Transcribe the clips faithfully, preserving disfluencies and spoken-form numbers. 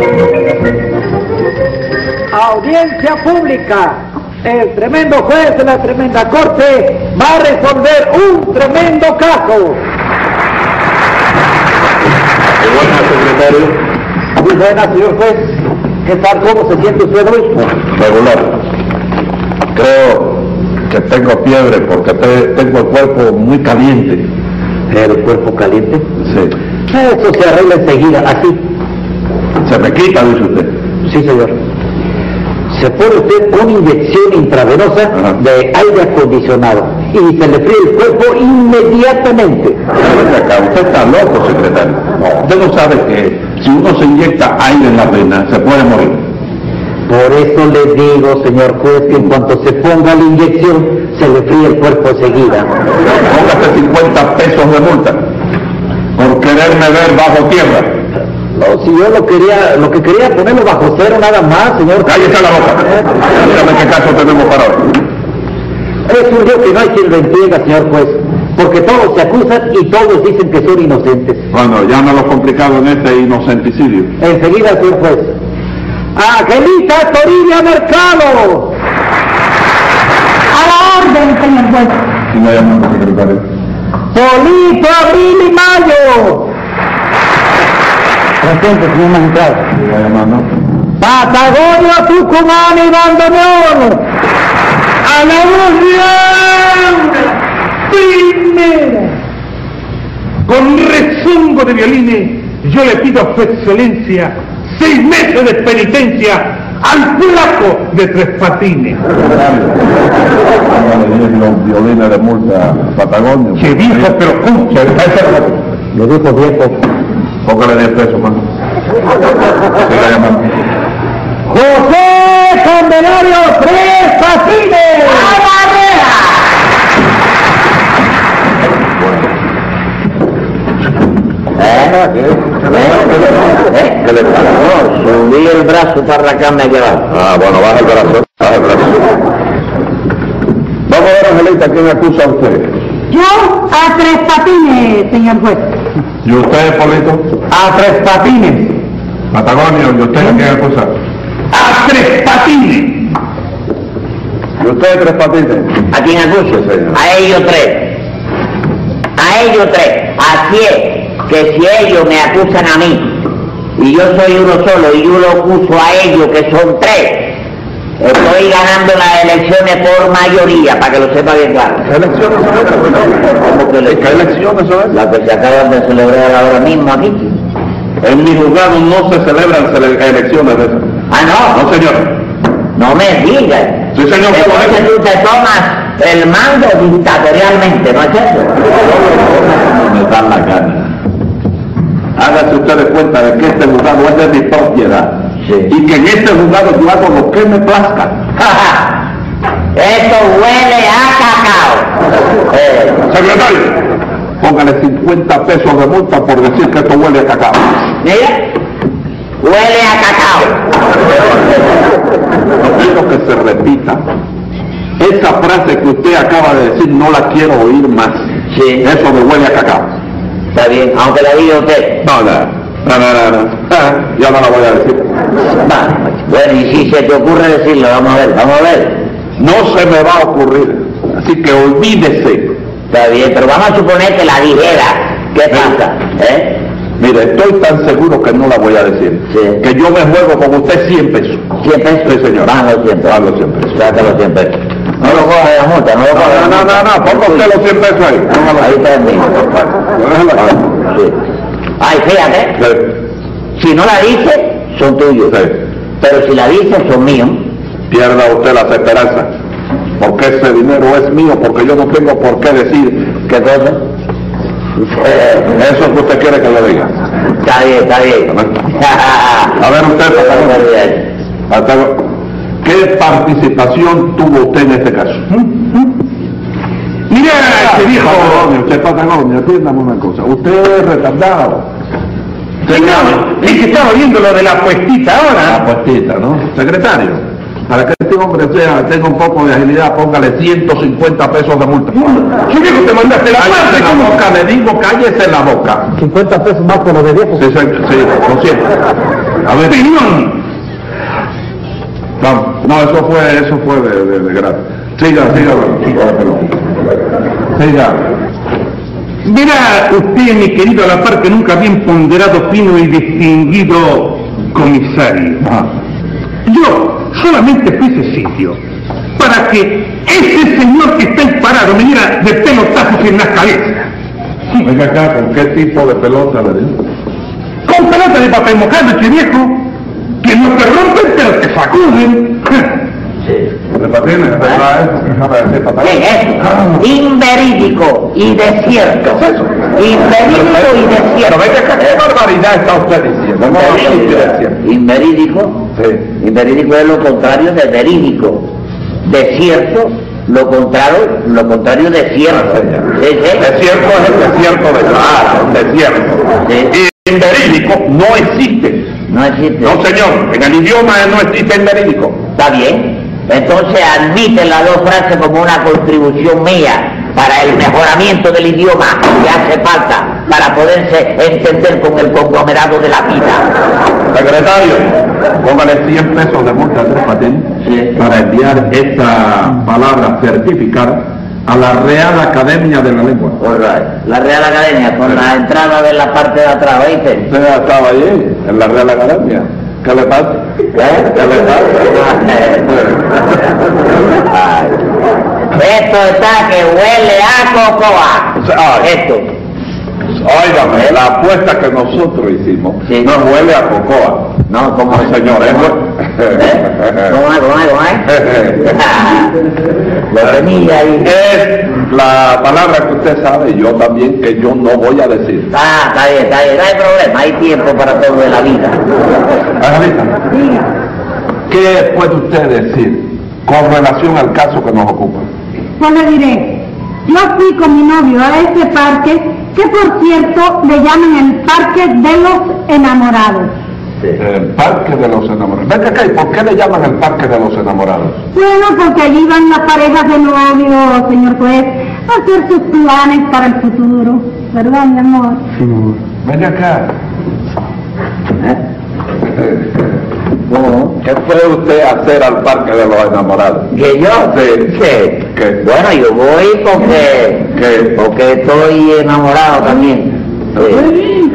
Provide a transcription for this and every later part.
Audiencia pública. El tremendo juez de la tremenda corte va a resolver un tremendo caso. Buenas, secretario. Muy buenas, señor juez. ¿Qué tal? ¿Cómo se siente usted hoy? Regular. Creo que tengo fiebre porque te, tengo el cuerpo muy caliente. ¿El cuerpo caliente? Sí. Eso se arregla enseguida, así. Se me quita, dice usted. Sí, señor. Se pone usted una inyección intravenosa Ajá. de aire acondicionado y se le fríe el cuerpo inmediatamente. Venga acá, usted está loco, secretario. No. Usted no sabe que si uno se inyecta aire en la vena, se puede morir. Por eso le digo, señor juez, que en cuanto se ponga la inyección, se le fríe el cuerpo enseguida. Póngase cincuenta pesos de multa por quererme ver bajo tierra. No, si yo lo quería, lo que quería ponerlo bajo cero nada más, señor. Cállese la boca. Dígame qué caso tenemos para hoy. Es un lío que no hay quien lo entienda, señor juez, porque todos se acusan y todos dicen que son inocentes. Bueno, llama lo complicado en este inocenticidio. Enseguida, señor juez. ¡Angelita Toribia Mercado! A la orden, señor juez. ¿Quién la llama, secretario? Polito Abril y Mayo. Presente, señor magistrado. ¿Quién la llama, no? Patagonia, Tucumán y Bandoneón. A la voz primera. Con rezongo de violines, yo le pido a su excelencia seis meses de penitencia al flaco de Tres Patines. Póngale diez los violines de multa a Patagonia. Que viejo, pero escucha, Le dijo viejo. Póngale diez pesos más. ¿Quién la llama? José Candelario Tres Patines. ¡A la rea! ¿Qué le pasa? No, subí el brazo para arrancarme a llevar. Ah, bueno, baja el brazo, baja el brazo. Vamos a ver, Angelita, ¿quién acusa a usted? Yo a Tres Patines, señor juez. ¿Y usted, Polito? A Tres Patines. Patagonio, ¿y usted a quién acusa? a Tres Patines. ¿Y usted, Tres Patines? ¿A quién acuso? señor. A ellos tres. A ellos tres. Así es que si ellos me acusan a mí y yo soy uno solo y yo lo acuso a ellos que son tres, estoy ganando las elecciones por mayoría, para que lo sepa bien claro. ¿Qué elecciones son estas? ¿Cómo que ¿Qué elecciones son estas? Las que se acaban de celebrar ahora mismo aquí. En mi juzgado no se celebran cele- elecciones de esas. Ah, no. No, señor. No me digas. Sí, señor. Entonces tú te tomas el mando dictatorialmente, ¿no es eso? Me dan la gana. Hágase ustedes cuenta de que este juzgado es de mi propiedad. Sí. Y que en este juzgado yo hago lo que me plazca. Esto huele a cacao. Eh, Secretario, póngale cincuenta pesos de multa por decir que esto huele a cacao. Mira, huele a cacao. No quiero que se repita. Esa frase que usted acaba de decir no la quiero oír más. Sí, Eso de huele a cacao. está bien, aunque la diga usted. No, no, no, no, no, no. Ah, yo no la voy a decir. Va, bueno, y si se te ocurre decirlo, vamos a ver, vamos a ver. No se me va a ocurrir. Así que olvídese. Está bien, pero vamos a suponer que la dijera. ¿Qué pasa? ¿Eh? Mire, estoy tan seguro que no la voy a decir. Sí. Que yo me juego con usted cien pesos. ¿cien pesos? Sí, señor. Van los cien pesos. Van los cien pesos. Sácalo cien pesos. No lo coge de la multa, no lo coge de la No, no, multa. no, no, ponga usted los cien pesos ahí. Póngalo Ahí está el mío. Déjalo ahí. Sí. Ay, fíjate, Sí. si no la dice, son tuyos. Sí. Pero si la dice, son míos. Pierda usted las esperanzas. Porque ese dinero es mío, porque yo no tengo por qué decir ¿Qué cosa? eh, eso que usted quiere que le diga. Está bien, está bien. A ver usted, Patagonio, ¿qué participación tuvo usted en este caso? Mira, este viejo. Patagonio, usted Patagonio, entiéndame una cosa. Usted es retardado. Señor, es que estaba viendo lo de la puestita La ahora. puestita, ¿no? Secretario, Para que este hombre sea, tenga un poco de agilidad, póngale ciento cincuenta pesos de multa. ¿Qué dijo? ¿Te mandaste la Cállese parte? la ¿Cómo? boca, le digo, cállese la boca. cincuenta pesos más por lo de viejo. Sí, sí, sí, lo siento. A ver, ¡Opinión! vamos. No, eso fue, eso fue de, de, de gratis. Siga, siga, siga. Siga. Verá usted, mi querido, a la par que nunca bien ponderado, fino y distinguido comisario. Ah. Yo solamente fui ese sitio para que ese señor que está ahí parado me diera de pelotazos en la cabeza. Venga acá, ¿con qué tipo de pelota le digo? Con pelota de papel mojado, che viejo, que no te rompen pero te sacuden. ¿De patines? ¿De verdad eso? ¿De patines? ¿Qué es eso? Inverídico y desierto. ¿Qué es eso? Inverídico y Pero desierto. venga acá, ¿qué barbaridad está usted diciendo? No, Inverídico. Inverídico. Sí. Inverídico es lo contrario de verídico. Desierto, lo contrario, lo contrario de cierto. Sí, sí. Desierto es el desierto de claro, desierto. Sí. Y inverídico no existe. No existe. No, señor, en el idioma no existe inverídico. Está bien. Entonces admite las dos frases como una contribución mía para el mejoramiento del idioma que hace falta para poderse entender con el conglomerado de la vida. Secretario, póngale cien pesos de multa a Tres Patines Sí. para enviar esta palabra certificada a la Real Academia de la Lengua. All right. La Real Academia, con la entrada de la parte de atrás, ¿oíste? Usted estaba allí, en la Real Academia. ¿Qué le pasa? ¿Eh? ¿Qué le pasa? Ay. Esto está que huele a cocoa. Ay. Esto. Óigame, la apuesta que nosotros hicimos Sí. no huele a cocoa. No, como No, señor, es ¿Eh? ¿Cómo es? ¿Cómo es? ¿Cómo es? Ah, lo tenía ahí. Es la palabra que usted sabe y yo también, que yo no voy a decir. Ah, está bien, está bien, no hay problema, hay tiempo para todo de la vida. Angelita, ¿qué puede usted decir con relación al caso que nos ocupa? Pues le diré, yo fui con mi novio a ese parque, que por cierto le llaman el Parque de los Enamorados. El Parque de los Enamorados. Venga acá, ¿y por qué le llaman el Parque de los Enamorados? Bueno, porque allí van las parejas de novio, señor juez, a hacer sus planes para el futuro. ¿Verdad, mi amor? Venga acá. ¿Cómo? ¿Qué puede usted hacer al Parque de los Enamorados? ¿Que yo? Sí. ¿Qué? ¿Qué? Bueno, yo voy porque, ¿Qué? porque estoy enamorado también. Sí.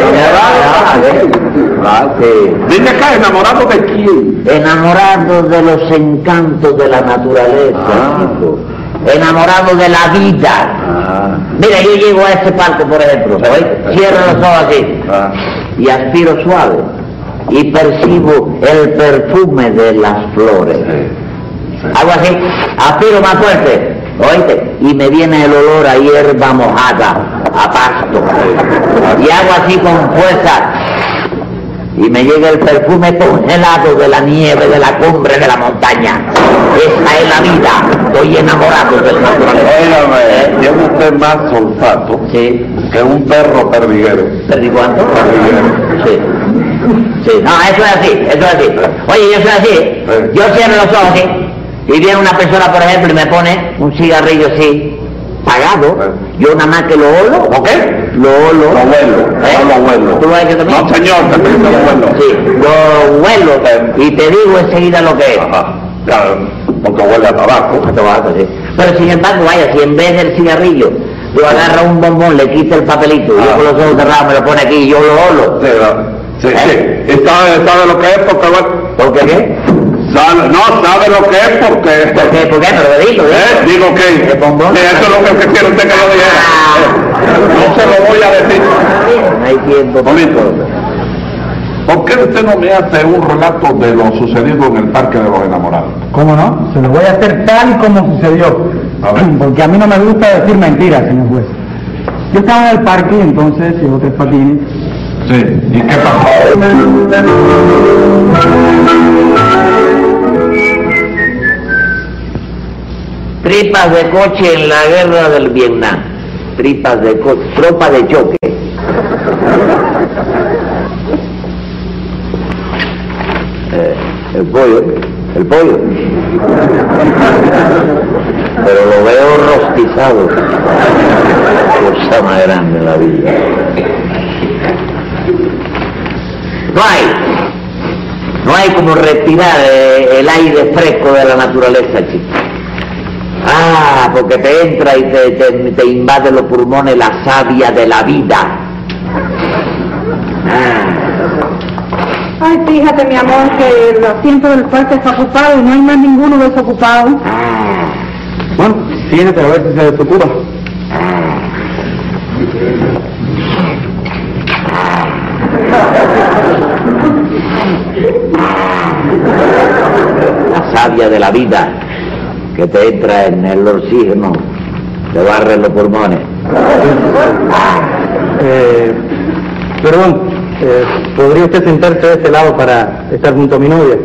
Ah, sí. Venga acá, ¿enamorado de quién? Enamorado de los encantos de la naturaleza, Ah. chico. Enamorado de la vida. Ah. Mira, yo llego a ese parque, por ejemplo, ¿oí? Cierro los ojos así Ah. y aspiro suave y percibo el perfume de las flores. Hago así, aspiro más fuerte, ¿oíste? Y me viene el olor a hierba mojada, a pasto. Y hago así con fuerza y me llega el perfume congelado de la nieve, de la cumbre de la montaña. Esa es la vida, estoy enamorado del naturaleza. Óigame, tiene usted más olfato Sí. que un perro perdiguero. ¿Perdí cuánto? Perdiguero. Sí. Sí, no, eso es así, eso es así. Oye, yo soy así, yo cierro los ojos así, y viene una persona, por ejemplo, y me pone un cigarrillo así, pagado, yo nada más que lo olo, ¿Ok? lo olo. Lo huelo, ¿Eh? no lo huelo. ¿Tú lo ves que también? No, señor, que te lo huelo. Sí, lo huelo, y te digo enseguida lo que es. Ajá, claro, porque huele a tabaco. A tabaco, sí. Pero sin embargo, vaya, si en vez del cigarrillo, yo agarro un bombón, le quito el papelito, y yo Ah. con los ojos cerrados me lo pone aquí y yo lo olo. Sí, sí, ¿Eh? sí. ¿Y sabe, sabe lo que es? Porque, bueno, ¿Por qué qué? sabe, no, sabe lo que es porque... ¿Por qué? ¿Por qué? Pero dilo, ¿Eh? dilo. Digo que... ¿El bombón? Sí, eso es lo que quiere usted que yo dijera. Eh, No se lo voy a decir. No hay tiempo. Bonito. ¿Por qué usted no me hace un relato de lo sucedido en el Parque de los Enamorados? ¿Cómo no? Se lo voy a hacer tal y como sucedió. A ver. Porque a mí no me gusta decir mentiras, señor juez. Yo estaba en el parque y entonces llegó Tres Patines. Sí. ¿Y qué pasó? Tripas de coche en la guerra del Vietnam. Tripas de coche, tropa de choque. Eh, el pollo. El pollo. Pero lo veo rostizado. Cosa más grande en la vida. No hay. No hay como respirar eh, el aire fresco de la naturaleza, chico. Ah, porque te entra y te, te, te invade los pulmones la savia de la vida. Ah. Ay, fíjate, mi amor, que el asiento del parque está ocupado y no hay más ninguno desocupado. Ah. Bueno, siéntate a ver si se desocupa. La savia de la vida que te entra en el oxígeno, te barre los pulmones. Eh, perdón, eh, ¿podría usted sentarse de este lado para estar junto a mi novia?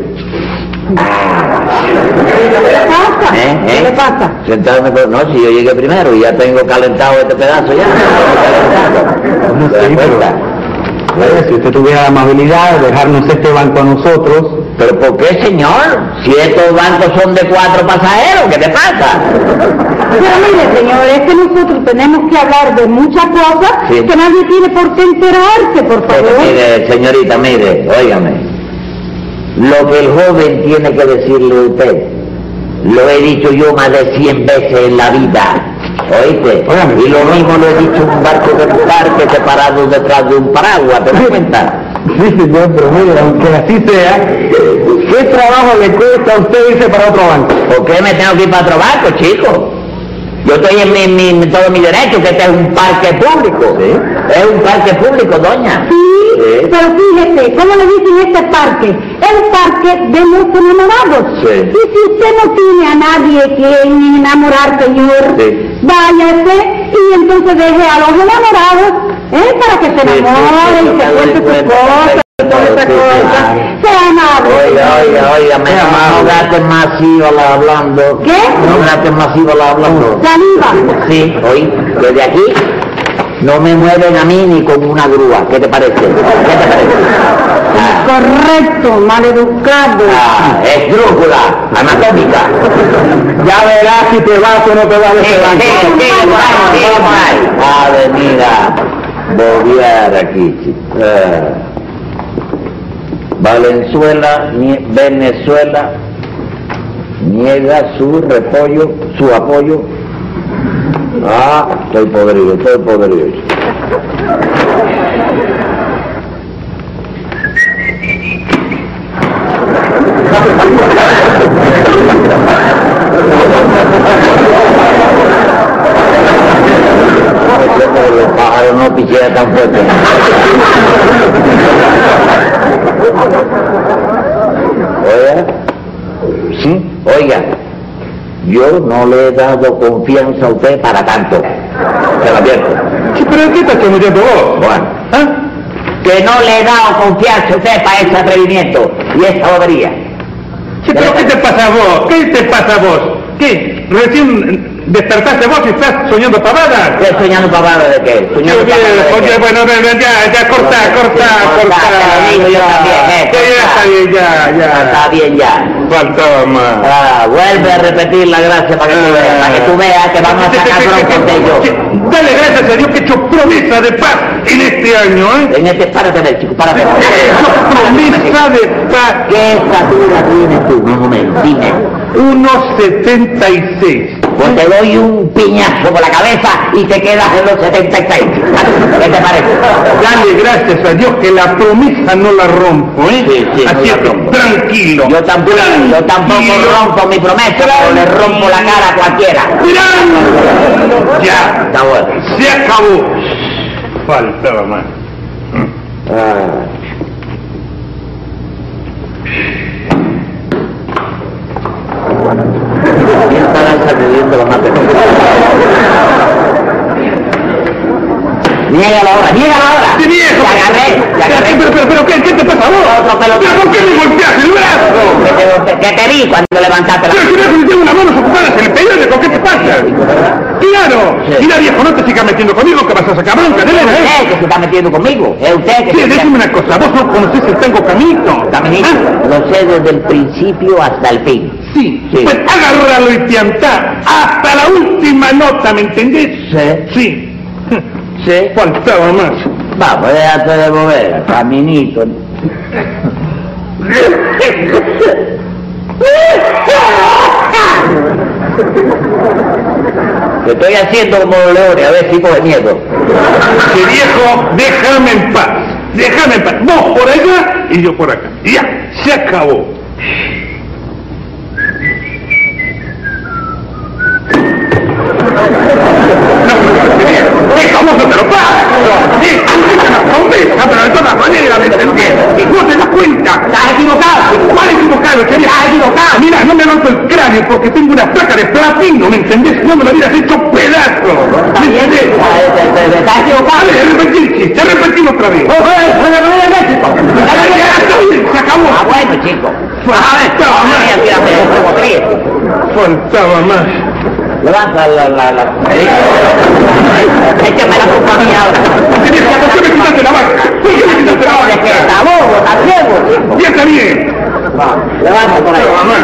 ¿Qué le pasa? ¿Eh? ¿Eh? ¿Qué le pasa? Sentarme con... No, si yo llegué primero y ya tengo calentado este pedazo ya. No, ¿Te das sí, cuenta? pero, si usted tuviera la amabilidad de dejarnos este banco a nosotros... ¿Pero por qué, señor? Si estos bancos son de cuatro pasajeros, ¿qué te pasa? Pero mire, señor, es que nosotros tenemos que hablar de muchas cosas Sí. que nadie tiene por qué enterarse, por Pero favor. mire, señorita, mire, óigame. Lo que el joven tiene que decirle a usted, lo he dicho yo más de cien veces en la vida. ¿Oíste? Óigame. Y lo mismo lo he dicho en un barco de parque separado detrás de un paraguas, ¿te das cuenta? Sí, señor, pero mire, aunque así sea, ¿qué trabajo le cuesta a usted irse para otro banco? ¿Por qué me tengo que ir para otro barco, chico? Yo estoy en, mi, mi, en todo mi derecho, que este es un parque público. Sí. Es un parque público, doña. Sí, Sí. pero fíjese, ¿cómo le dicen este parque? El parque de los enamorados. Sí. Y si usted no tiene a nadie que enamorar, señor, Sí. váyase y entonces deje a los enamorados, ¿eh? Para que se Sí, sí, enamoren sí, y me se doy cuente sus cuenta, cosas y toda esa sí, sí, cosa. claro. Sea amable. Oiga, oiga, oiga, me Sea amable. no gastes masiva la hablando. ¿Qué? No gastes masiva la hablando. Saliva. Sí, oí, desde aquí no me mueven a mí ni con una grúa. ¿Qué te parece? ¿Qué te parece? Ah, Correcto, maleducado. ah, esdrújula, anatómica. Ya verás si te vas o no te vas de ¿Qué, este banco. qué, qué, qué, qué, Avenida Boviar aquí, chico. Ah. Valenzuela, nie- Venezuela, niega su repollo, su apoyo. Ah, estoy podrido, estoy podrido. Los pájaros no pichean tan fuerte. Oiga, sí, oiga, yo no le he dado confianza a usted para tanto. Se lo advierto. Sí, pero ¿qué estás chamullando vos? Bueno, ¿Ah? que no le he dado confianza a usted para ese atrevimiento y esa bobería. Sí, pero ¿qué te pasa a vos? ¿Qué te pasa a vos? ¿Qué? ¿Recién despertaste vos y estás soñando pavadas? ¿Estoy soñando pavada de qué? Qué Soñando bien, pavada de oye, qué. bueno, ven, ven, ya, ya, corta, corta, Sí, corta. corta, te lo digo yo también, eh, Ya, ya, está bien, ya, ya. Está bien ya. Faltaba más. Ah, vuelve a repetir la gracia para que tú veas, para que tú veas que vamos a sacar bronca de ellos. Dale gracias a Dios que he hecho promesa de paz en este año, ¿eh? En este, párate del chico, párate. He hecho promesa de paz. ¿Qué estatura tienes tú? No, no, dime. uno setenta y seis. Pues te doy un piñazo por la cabeza y te quedas en los setenta y seis. ¿Qué te parece? Dale gracias a Dios que la promesa no la rompo, ¿eh? Sí, sí, no Así la es que rompo. tranquilo. Yo tampoco, yo tampoco Tranquilo. rompo mi promesa, pero le rompo la cara a cualquiera. Tranquilo. Ya, Está bueno. se acabó. Faltaba más. Ah. ¿Quién estará sacudiendo la mate? Niega la hora, niega la hora. ¡Sí, viejo! Te agarré, te agarré. Pero, pero, pero, ¿qué, qué te pasa a vos? Otro pelotazo. ¿Pero por qué me golpeas el brazo? ¿Qué te, qué te vi cuando levantaste la Pero si ves que tengo las manos ocupadas en el periódico, ¿qué te pasa? ¿Qué haces? claro. Sí. Mira, viejo, no te sigas metiendo conmigo que vas a sacar bronca, de Es veras, usted ¿eh? que se está metiendo conmigo. Es usted que Sí, se déjeme una cosa, vos no conocés el tango Caminito. Caminito, ¿Ah? lo sé desde el principio hasta el fin. Sí, Sí. pues agárralo y piantá hasta la última nota, ¿me entendés? Sí. Sí. Sí. Faltaba más. Vamos, déjate de mover, Caminito. Te estoy haciendo como los leones, a ver si coge miedo. Que viejo, déjame en paz. Déjame en paz. Vos por allá y yo por acá. Y ya, se acabó. ¿Cómo no te lo pagas? Sí, una promesa, pero de todas maneras, ¿me entendés? ¿No te das cuenta? Estás equivocado. ¿Cuál equivocado, che? Estás equivocado. Mira, no me rompo el cráneo porque tengo una placa de platino, ¿me entendés? No me lo hubieras hecho pedazo. ¿Me entendés? Estás equivocado. Dale, repetir el chiste, repetilo otra vez. Se acabó. Ah, bueno, chico. Faltaba más. Faltaba más. Levanta la... la, la... Échame la culpa mía ahora. ¿Por qué me quitaste la vaca? ¿Por qué me quitaste la Es que vaca? está bobo, está ciego, chico. Ya está bien. Va, levanta por ahí. Faltaba más.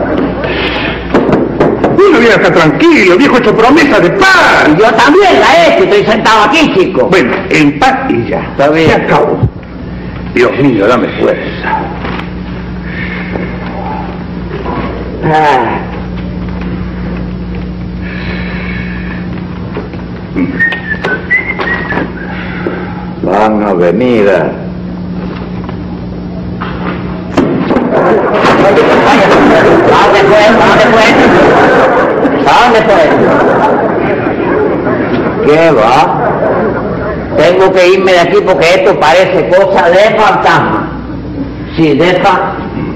Uno viene acá tranquilo, viejo hecho promesa de paz. Y yo también la he hecho, estoy sentado aquí, chico. Bueno, en paz y ya. Está bien. Se acabó. Dios mío, dame fuerza. Ah. Van a venir a... ¿A dónde fue? ¿A dónde fue? ¿A dónde fue? ¿Qué va? Tengo que irme de aquí porque esto parece cosa de fantasma. Sí, de fantasma.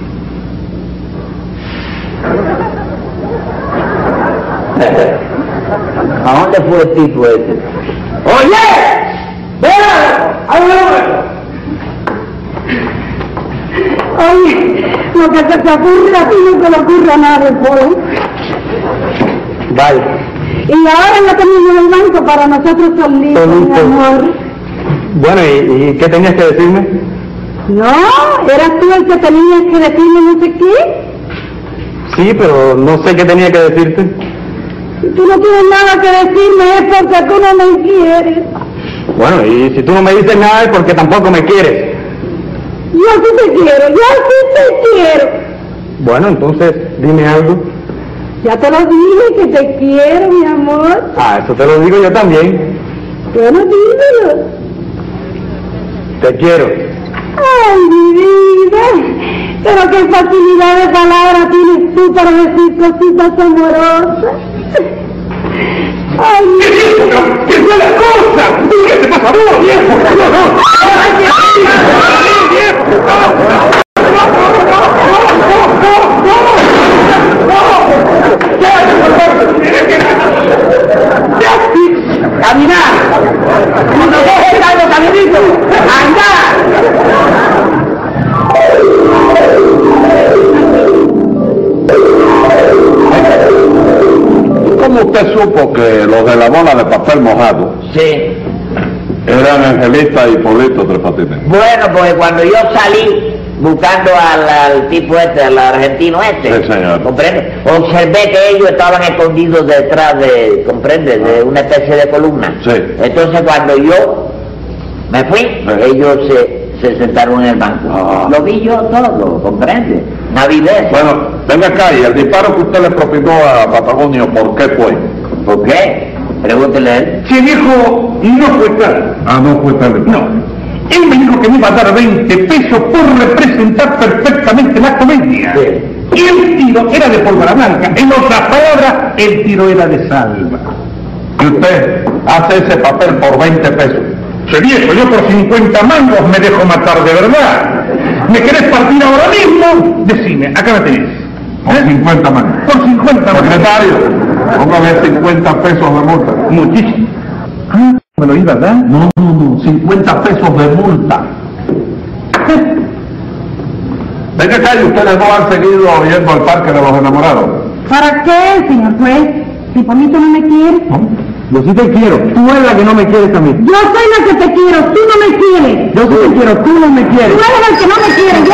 ¿A dónde fue el tipo este? ¡Oye! ¡Ven! Oye, lo que se te ocurre a ti no se le ocurre a nadie, Polo. Vale. Y ahora la tenemos en el banco para nosotros solitos, mi Solitos. amor. Bueno, ¿y, ¿y qué tenías que decirme? No, eras tú el que tenías que decirme no sé qué. Sí, pero no sé qué tenía que decirte. Si tú no tienes nada que decirme es porque tú no me quieres. Bueno, y si tú no me dices nada es porque tampoco me quieres. Yo sí te quiero, yo sí te quiero. Bueno, entonces dime algo. Ya te lo dije que te quiero, mi amor. Ah, eso te lo digo yo también. Bueno, dímelo. Te quiero. Ay, mi vida. Pero qué facilidad de palabra tienes tú para decir cositas amorosas. Ay, ¿Qué viejo? ¿Qué fue la cosa? ¿Qué te pasa a vos, viejo? No, no. ¡Caminar! ¡Cuando dejes algo, caminito! ¡Andar! ¿Cómo usted supo que los de la bola de papel mojado Sí. eran Angelita y Polito Tres Patines? Bueno, porque cuando yo salí buscando al, al tipo este, al argentino este, Sí, señor. ¿comprende? Observé que ellos estaban escondidos detrás de, ¿comprende? De una especie de columna. Sí. Entonces cuando yo me fui, Sí. ellos se, se sentaron en el banco. Ah. Lo vi yo todo, ¿comprende? Navidad. Bueno, venga acá, y el disparo que usted le propinó a Patagonio, ¿por qué fue? ¿Por qué? Pregúntele a él. Che, viejo, no fue tal. Ah, no fue tal. No. Él me dijo que me iba a dar veinte pesos por representar perfectamente la comedia. Sí. Y el tiro era de pólvora blanca. En otras palabras, el tiro era de salva. Y usted hace ese papel por veinte pesos. Che, viejo, yo por cincuenta mangos me dejo matar de verdad. ¿Me querés partir ahora mismo? Decime, acá me tenés. Por cincuenta mangos. Por cincuenta mangos. Secretario, póngame cincuenta pesos de multa. Muchísimo. Ah, ¿me lo iba a dar? No, no, no, cincuenta pesos de multa. Venga acá, y ustedes no han seguido yendo al Parque de los Enamorados. ¿Para qué, señor juez? Si Polito no me quiere. ¿No? Yo sí te quiero. Tú eres la que no me quieres a mí. Yo soy la que te quiero, tú no me quieres. Yo sí te quiero, tú no me Tú quieres. eres el que no me quiere. Yo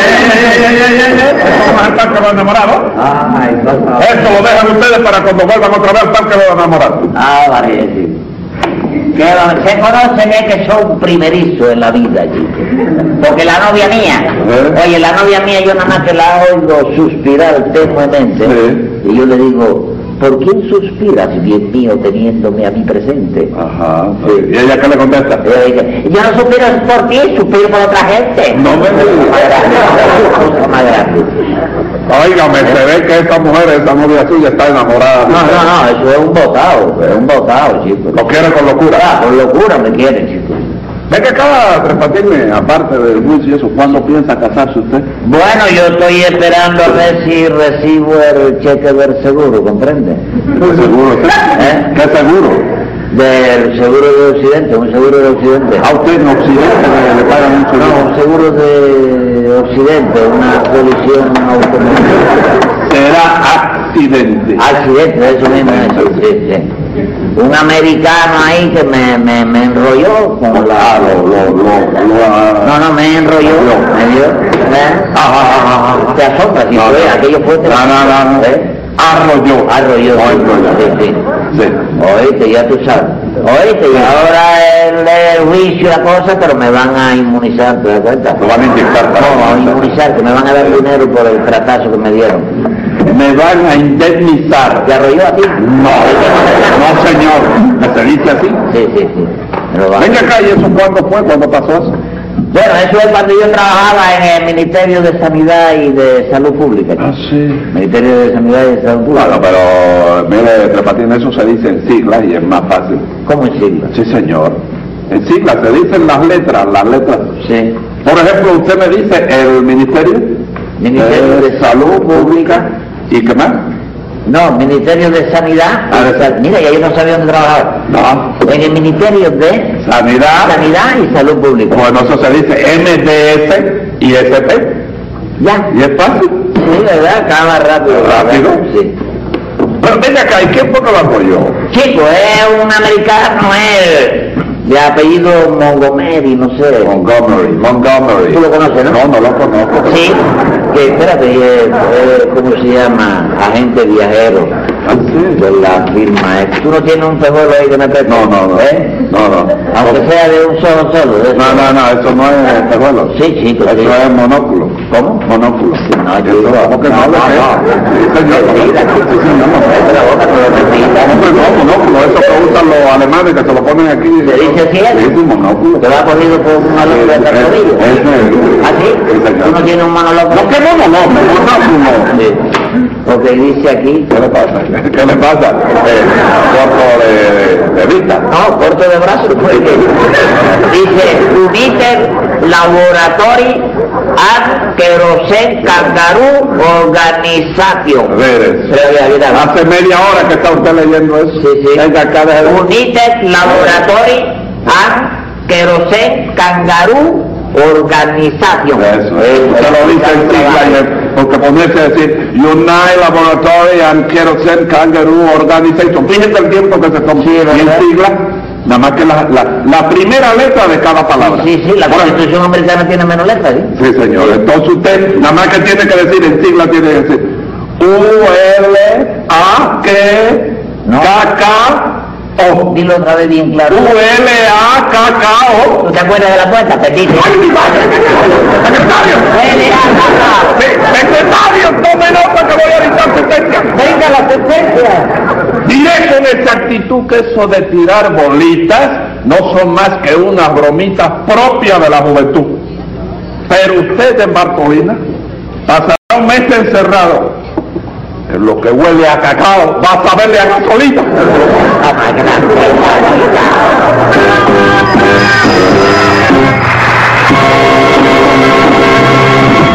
soy... ¿Cómo es el parque de los enamorados? Ay, por favor. Esto lo dejan ustedes para cuando vuelvan otra vez al parque de los enamorados. Ah, vale, sí. Que lo- se conocen es que son primerizos en la vida, chicos. Porque la novia mía, ¿Eh? oye, la novia mía yo nada más que la oigo suspirar tenuemente. Sí. Y yo le digo, ¿por quién suspiras, bien mío, teniéndome a mí presente? Ajá. Sí. ¿Y ella qué le contesta? Ella dice, yo no suspiro por ti, suspiro por otra gente. No me digas. Cosa más grande. Óigame, se ve que esa mujer, esa novia suya está enamorada. No, no, no, eso es un botado, es un botado, chicos. Lo quiere con locura. Ah, por locura me quieren, chicos. Ve que acá, Tres Patines, aparte del juicio y eso, ¿cuándo piensa casarse usted? Bueno, yo estoy esperando a ver si recibo el cheque del seguro, ¿comprende? ¿Qué seguro usted? ¿Eh? ¿Qué seguro? Del seguro de Occidente, un seguro de Occidente. A usted en Occidente le, le pagan un No, seguro. un seguro de Occidente, una colisión automovilística. Será accidente. Accidente, eso mismo es, sí, sí. Un americano ahí que me, me, me enrolló con la... Ah, lo, lo, lo, lo, ah. No, no, me enrolló, me dio... ¿eh? Ah, ah, ah, ah. Te asombra, si No, fue no. aquello fuerte. No, no, no, no. ¿Eh? Arrolló. Arrolló, No, sí, arrolló. sí, sí. Sí. Oíste, ya tú sabes. Oíste, y ahora el, el juicio, la cosa, pero me van a inmunizar, ¿te das cuenta? Lo van a inyectar para No, a inmunizar. inmunizar, que me van a dar dinero por el tratazo que me dieron. Me van a indemnizar. ¿Te arrolló a ti? No, no señor. ¿Me se dice así? Sí, sí, sí. Me lo van a- Venga acá, ¿y eso cuándo fue? ¿Cuándo pasó eso? Bueno, eso es cuando yo trabajaba en el Ministerio de Sanidad y de Salud Pública. sí. Ministerio de Sanidad y de Salud Pública. Bueno, pero mire, Tres Patines, eso se dice en siglas y es más fácil. ¿Cómo en siglas? Sí, señor. En siglas se dicen las letras, las letras. Sí. Por ejemplo, usted me dice el Ministerio, Ministerio de de Salud Pública y qué más. No, Ministerio de Sanidad. Ah, y Sal- Mira, ya yo no sabía dónde trabajaba. No. En el Ministerio de Sanidad. Sanidad y Salud Pública. Bueno, eso se dice M D S y S P. Ya. Y es fácil. Sí, ¿verdad? Acaba rápido. ¿Rápido? ¿verdad? Sí. Pero venga acá, ¿y quién fue que lo apoyó? Chico, es un americano, es de apellido Montgomery, no sé. Montgomery. Montgomery. ¿Tú lo conoces, no? No, no lo conozco. Sí, que espérate, es, es, ¿cómo se llama? Agente viajero Ah, sí. de la firma. ¿eh? ¿Tú no tienes un pejuelo ahí que me prestes? No, no, no. ¿Eh? No, no. Aunque sea de un solo solo. De No, eso. no, no, eso no es tejuelo. Sí, chico, Eso sí. es monóculo. ¿Cómo? Monóculo. No, Eso, chico. ¿cómo que no? No, ¿Lo no, que? no. Sí, señor. Mentira, Sí, chico. señor, no. Cállate la boca, no lo permitas. Hombre, no, monóculo, eso que usan los alemanes que se lo ponen aquí. ¿Se dice así? Sí, sí, monóculo. ¿Te lo has cogido por un alumno de Cartolillo? Ese es. ¿Ah, sí? Sí, señor. ¿Tú no tienes un mano loco? No, que no, no, no, monóculo. Sí. Porque dice aquí... ¿Qué le pasa? ¿Qué le pasa? Eh, corto de, de vista. No, corto de brazos, porque dice Uniter Laboratory and Kerosene Kangaroo Organization. Veres. Pero, mira, mira, Hace media hora que está usted leyendo eso. Sí, sí. Venga acá, deje de... United Laboratory and Kerosene Kangaroo Organization. Eso, eso. Se lo dice en sigla, y en- porque ponerse a decir United Laboratory and Kerosene Kangaroo Organization. Fíjate el tiempo que se toma. Sí, y en ¿verdad? sigla, nada más que la, la, la primera letra de cada palabra. Sí, sí, la Bueno, Constitución americana tiene menos letras, ¿sí? sí, señor. Entonces usted, nada más que tiene que decir en sigla, tiene que decir U L A K No. K K O. Dilo otra vez bien claro. U L A K K O. ¿Tú te acuerdas de la cuenta? Perdiste. ¡Ay, mi madre! ¡Secretario! Sí, secretario, tome nota que voy a dictar sentencia. Venga la sentencia. Diré con exactitud que eso de tirar bolitas no son más que unas bromitas propias de la juventud. Pero usted en Bartolina pasará un mes encerrado. En lo que huele a cacao, va a saberle a gasolina. Ah, más grande.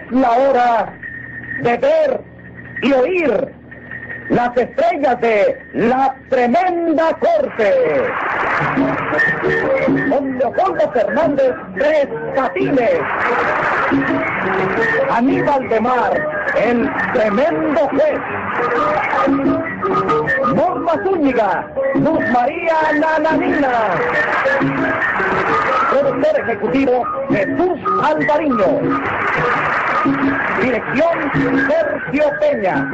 la hora de ver y oír las estrellas de la tremenda corte. Don Leopoldo Fernández Tres Patines, Aníbal de Mar, el tremendo juez, Norma Zúñiga, Luz María Nananina, productor ejecutivo Jesús Alvariño, dirección Sergio Peña.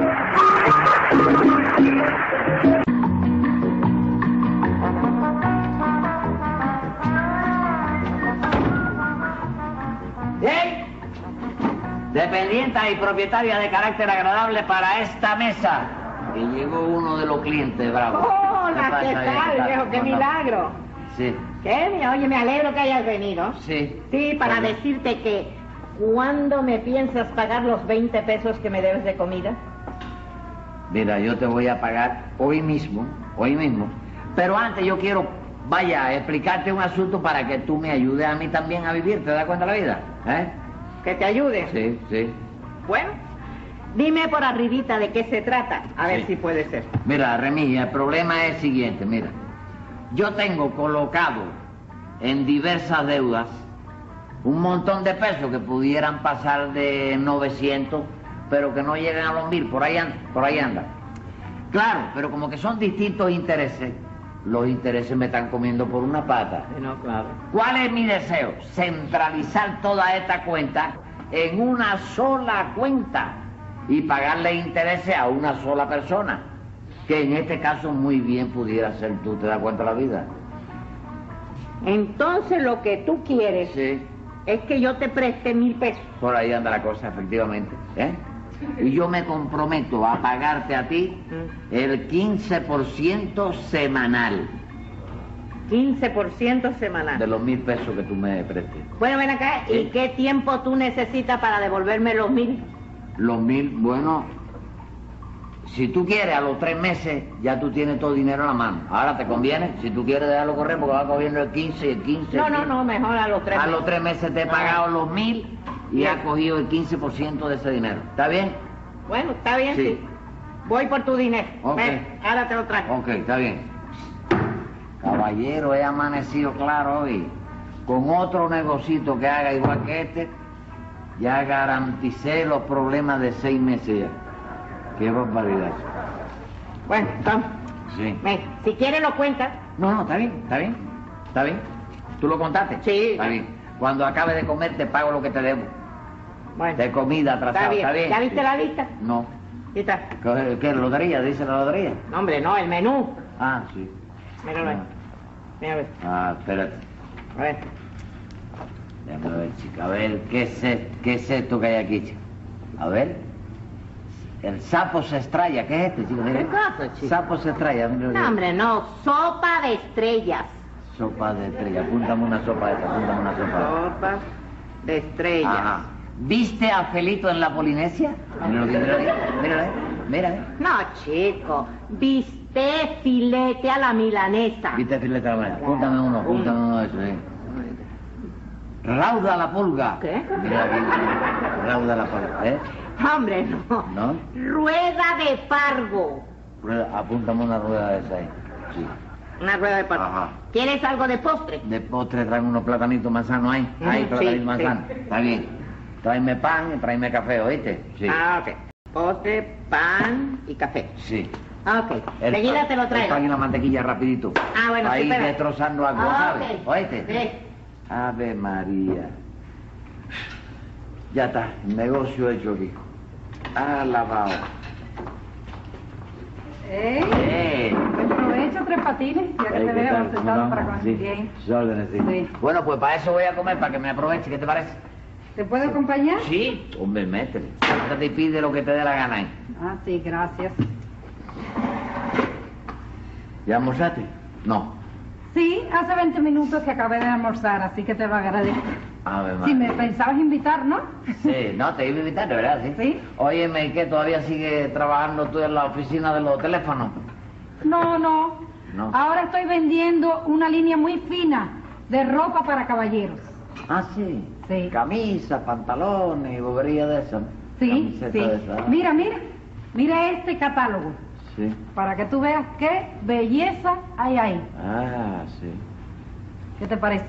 Bien, dependienta y propietaria de carácter agradable para esta mesa. Y llegó uno de los clientes, bravo. Hola, ¿qué tal, viejo? ¡Qué milagro! Sí. ¿Qué? Oye, me alegro que hayas venido. Sí. Sí, para Hola. decirte que, ¿cuándo me piensas pagar los veinte pesos que me debes de comida? Mira, yo te voy a pagar hoy mismo, hoy mismo. Pero antes yo quiero, vaya, explicarte un asunto para que tú me ayudes a mí también a vivir. ¿Te das cuenta de la vida? ¿Eh? ¿Que te ayude? Sí, sí. Bueno, dime por arribita de qué se trata, a ver Sí. si puede ser. Mira, Remilla, el problema es el siguiente, mira. Yo tengo colocado en diversas deudas un montón de pesos que pudieran pasar de novecientos, pero que no llegan a los mil, por ahí anda, por ahí anda. Claro, pero como que son distintos intereses, los intereses me están comiendo por una pata. No, claro. ¿Cuál es mi deseo? Centralizar toda esta cuenta en una sola cuenta y pagarle intereses a una sola persona, que en este caso muy bien pudiera ser tú. ¿Te das cuenta de la vida? Entonces lo que tú quieres Sí, es que yo te preste mil pesos. por ahí anda la cosa, efectivamente. ¿Eh? Y yo me comprometo a pagarte a ti el quince por ciento semanal quince por ciento semanal. de los mil pesos que tú me prestes. Bueno, ven acá, ¿y Sí. qué tiempo tú necesitas para devolverme los mil? Los mil, bueno, si tú quieres, a los tres meses ya tú tienes todo el dinero en la mano. Ahora te conviene, si tú quieres dejarlo correr, porque va cogiendo el quince y el quince. No, el no, quince. no, mejor a los tres A meses. los tres meses te he No. pagado los mil y Bien. has cogido el quince por ciento de ese dinero. ¿Está bien? Bueno, está bien, sí. Sí. Voy por tu dinero. Ok. Ven, ahora te lo traigo. Ok, está bien. Caballero, he amanecido claro hoy. Con otro negocito que haga igual que este, ya garanticé los problemas de seis meses ya. Qué barbaridad. Bueno, vamos. Sí. Ven, si quieres lo cuentas. No, no, está bien, está bien, está bien. ¿Tú lo contaste? Sí. Está bien. Cuando acabe de comer te pago lo que te debo. Bueno, De comida atrasada, está bien. ¿está bien? ¿Ya viste Sí. la lista? No. ¿Qué está? ¿Qué, qué lotería? ¿Dice la lotería? No, hombre, no, el menú. Ah, sí. Míralo ahí. No. Míralo ahí. Ah, espérate. A ver. Déjame ver, chica. A ver, ¿qué es, es- qué es esto que hay aquí, chica? A ver. El sapo se estrella. ¿Qué es este, chico? Mira. ¿Qué cosa, chico? Sapo se estrella. Mira, No, hombre, no. Sopa de estrellas. Sopa de estrella. Apúntame una sopa de esta. Apúntame una sopa. Sopa de estrellas. Ajá. ¿Viste a Felito en la Polinesia? Mira lo que mira ahí. Mira, ahí. Mira, ahí. No, chico. Viste filete a la milanesa. ¿Viste a Filete de la Polinesia? Apúntame uno. Apúntame uno de esos, sí. Rauda la pulga. ¿Qué? Mira aquí. Rauda la pulga. ¿Eh? Hombre, no. ¿No? Rueda de pargo. Rueda- Apúntame una rueda de esa ahí. Sí. Una rueda de pargo. Ajá. ¿Quieres algo de postre? De postre traen unos platanitos manzanos ahí. Ujú, Ahí, sí, platanitos sí. manzanos. Está bien. Tráeme pan y tráeme café, ¿oíste? Sí. Ah, ok. Postre, pan y café. Sí. Ah, ok. El Seguida pan- te lo El pan y traigo. la mantequilla rapidito. Ah, bueno, sí, Ahí pero- destrozando algo, Ah, ¿sabes? ok. ¿Oíste? Sí. Ave María. Ya está, negocio hecho aquí. Alabado. ¿Eh? Eh. Buen provecho, Tres Patines, ya que Ey, te ¿qué veo tal? sentado ¿Cómo para vamos? comer Sí, bien. sus órdenes, sí. Sí. Bueno, pues para eso voy a comer, para que me aproveche. ¿Qué te parece? ¿Te puedo acompañar? Sí. Hombre, métele. Siéntate y pide lo que te dé la gana ahí. Ah, sí, gracias. ¿Ya almorzaste? No. Sí, hace veinte minutos que acabé de almorzar, así que te lo agradezco. Ave María. Si me pensabas invitar, ¿no? Sí, no, te iba a invitar, de verdad, sí. Sí. Óyeme, ¿y qué? ¿Todavía sigue trabajando tú en la oficina de los teléfonos? No, no. No. Ahora estoy vendiendo una línea muy fina de ropa para caballeros. Ah, sí. Sí. Camisa, pantalones y bobería de esas. Sí, Camiseta sí. de esas. Mira, mira, mira este catálogo, Sí. para que tú veas qué belleza hay ahí. Ah, sí. ¿Qué te parece?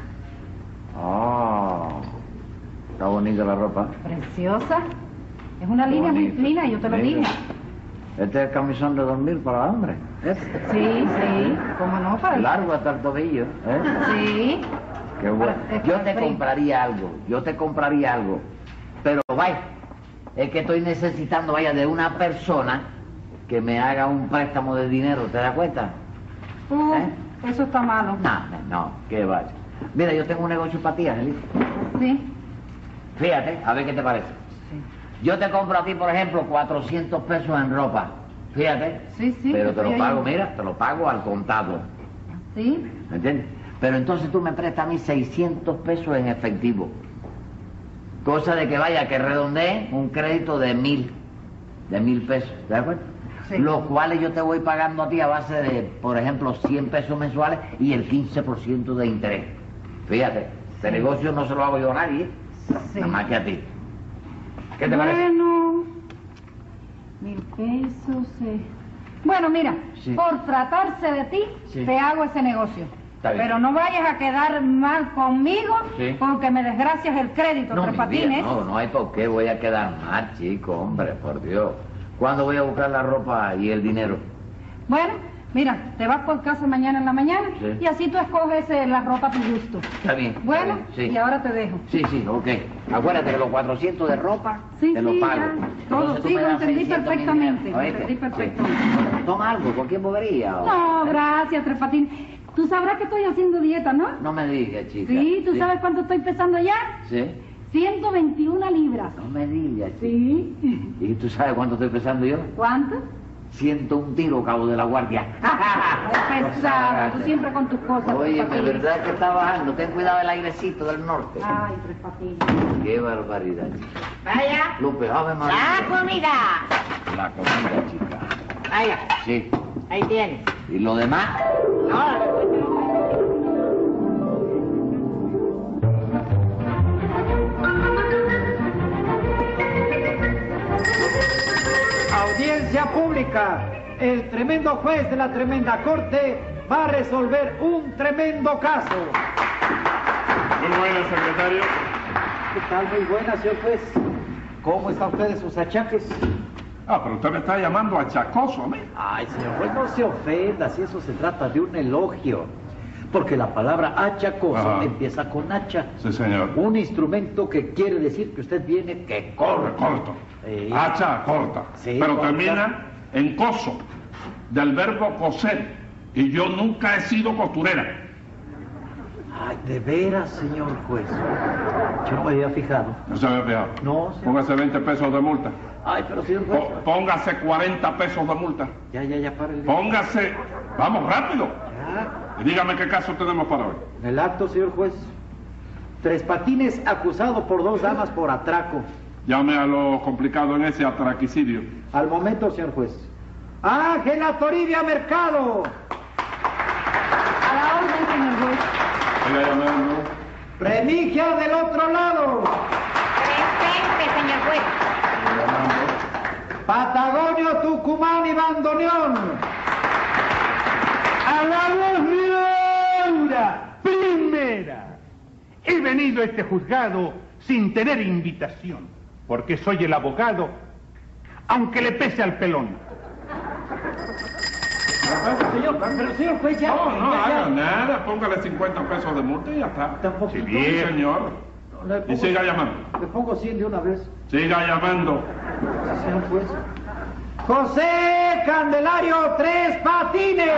Oh, está bonita la ropa. Preciosa. Es una línea muy Bonita. fina, yo te lo Mira. dije. Este es el camisón de dormir para hombre. Este. Sí, sí, cómo no, para el... Largo hasta el tobillo, ¿eh? Sí. Qué bueno. Para- es Yo para te el frío. compraría algo, yo te compraría algo. Pero vaya, es que estoy necesitando, vaya, de una persona que me haga un préstamo de dinero, ¿te das cuenta? Uh, ¿Eh? Eso está malo. No, no, no, que vaya. Mira, yo tengo un negocio para ti, Angelita. Sí. Fíjate, a ver qué te parece. Sí. Yo te compro a ti, por ejemplo, cuatrocientos pesos en ropa. Fíjate. Sí, sí, Pero te lo estoy pago, ahí. mira, te lo pago al contado. Sí. ¿Me entiendes? Pero entonces tú me prestas a mí seiscientos pesos en efectivo. Cosa de que vaya, que redondee un crédito de mil. De mil pesos, ¿de acuerdo? Sí. Los cuales yo te voy pagando a ti a base de, por ejemplo, cien pesos mensuales y el quince por ciento de interés. Fíjate, este negocio no se lo hago yo a nadie, Sí. nada más que a ti. ¿Qué te parece? Bueno, mil pesos. eh. Bueno, mira, Sí. por tratarse de ti, Sí. te hago ese negocio. Está bien. Pero no vayas a quedar mal conmigo Sí. porque me desgracias el crédito, No, Tres mi Patines. vida, no, no hay por qué voy a quedar mal, chico, hombre, por Dios. ¿Cuándo voy a buscar la ropa y el dinero? Bueno, mira, te vas por casa mañana en la mañana Sí. y así tú escoges eh, la ropa a tu gusto. Está bien. está Bueno, bien, sí. y ahora te dejo. Sí, sí, ok. Acuérdate que los cuatrocientos de ropa Sí, te los sí, pago. ya. Todo, Entonces tú sí, me lo das entendí seiscientos mil perfectamente, dinero, lo ¿oíste? entendí Sí. perfectamente. Toma algo, cualquier bobería. o- No, ¿eh? gracias, Tres Patines. Tú sabrás que estoy haciendo dieta, ¿no? No me digas, chica. Sí, ¿tú sabes cuánto estoy pesando ya? Sí. ciento veintiuna libras. No me digas, chica. Sí. ¿Y tú sabes cuánto estoy pesando yo? ¿Cuánto? Siento un tiro, cabo de la guardia. Qué pesado, tú siempre con tus cosas. Oye, Tres de Patines. verdad que está bajando. Ten cuidado del airecito del norte. Ay, Tres Patines. Qué barbaridad, chica. Vaya, Lupe, ave María. la comida. La comida, chica. Vaya, Sí. ahí tienes. ¿Y lo demás? No, después te lo cuento. Audiencia pública. El tremendo juez de la tremenda corte va a resolver un tremendo caso. Muy buenas, secretario. ¿Qué tal? Muy buena, señor juez. ¿Cómo está usted de sus achaques? Ah, pero usted me está llamando achacoso a mí. Ay, señor juez, no se ofenda, si eso se trata de un elogio. Porque la palabra achacoso Ajá. empieza con hacha. Sí, señor. Un instrumento que quiere decir que usted viene que Corre, corre. corto. Sí. Hacha corta. Sí, pero corta. termina en coso, del verbo coser. Y yo nunca he sido costurera. Ay, de veras, señor juez. Yo no me había fijado. No se había fijado. No, señor. Póngase veinte pesos de multa. Ay, pero señor juez. Po- Póngase cuarenta pesos de multa. Ya, ya, ya, párale. Póngase. Vamos, rápido. Ya. Y dígame qué caso tenemos para hoy. En el acto, señor juez. Tres Patines acusado por dos damas por atraco. Llame a lo complicado en ese atraquicidio. Al momento, señor juez. Ángela Toribia Mercado. A la orden, señor juez. Siga llamando. Remigia del otro lado. Presente, señor juez. Siga llamando. Patagonio, Tucumán y Bandoneón. A la voz de Laura, primera. He venido a este juzgado sin tener invitación, porque soy el abogado, aunque le pese al pelón. Señor, pero señor juez, ya. No, no ya, ya. haga nada. Póngale cincuenta pesos de multa y ya está. Tampoco. Sí, bien, señor. Le Y pongo- siga llamando. Le pongo cien de una vez. Siga llamando. Sí, señor juez. José Candelario Tres Patines.